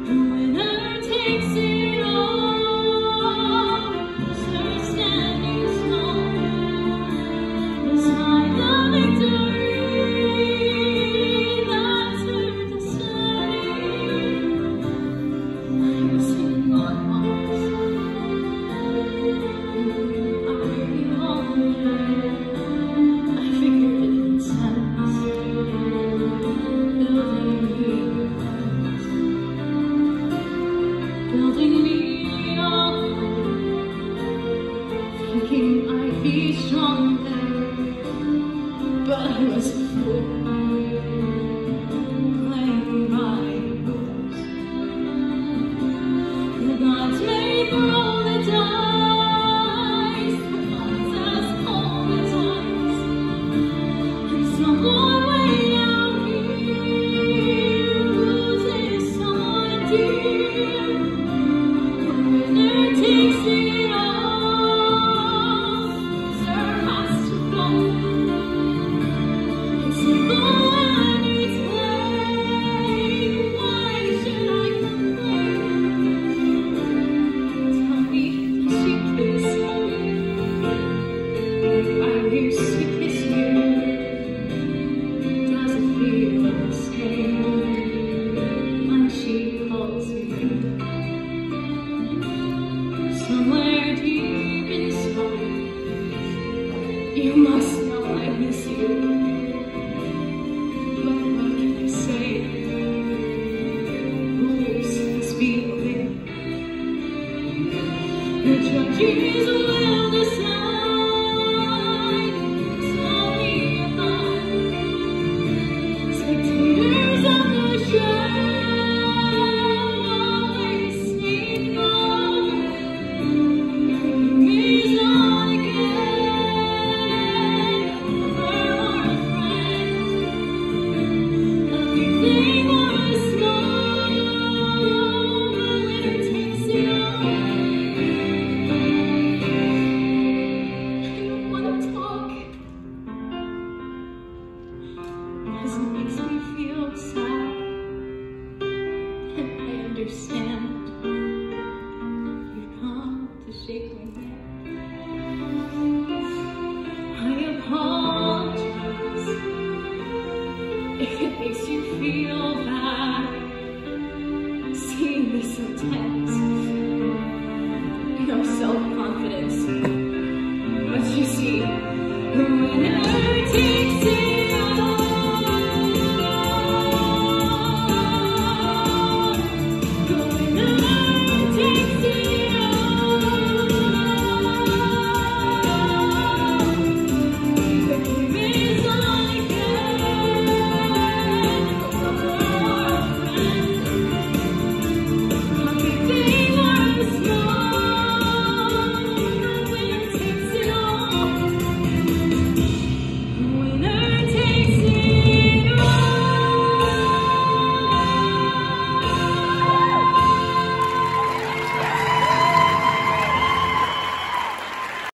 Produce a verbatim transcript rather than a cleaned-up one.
Building me up, thinking I'd be stronger, but I was a fool, playing by rules. The gods may roll the dice, but odds as cold as ice, and someone way out here loses someone dear. Takes it all, loser has to go. It's simple and it's plain. Why should I complain? Tell me, does she kiss you like I used to kiss you? Does it feel the same when she calls you? Somewhere deep inside, you must know I miss you. But what can I say? Rules must be obeyed. The judges will decide. It's only a thought. Spectators of the show. It makes me feel sad, and I understand. You come to shake my hand. I apologize if it makes you feel bad, seeing me so tense.